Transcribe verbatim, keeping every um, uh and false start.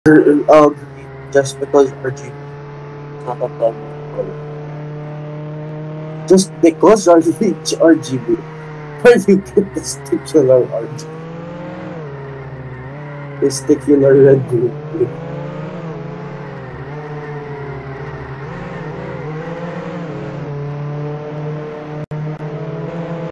Uh, green, just because R G B is not a primary color. Just because R G B, R G B, where you get the sticular R G B, the sticular red, blue, green.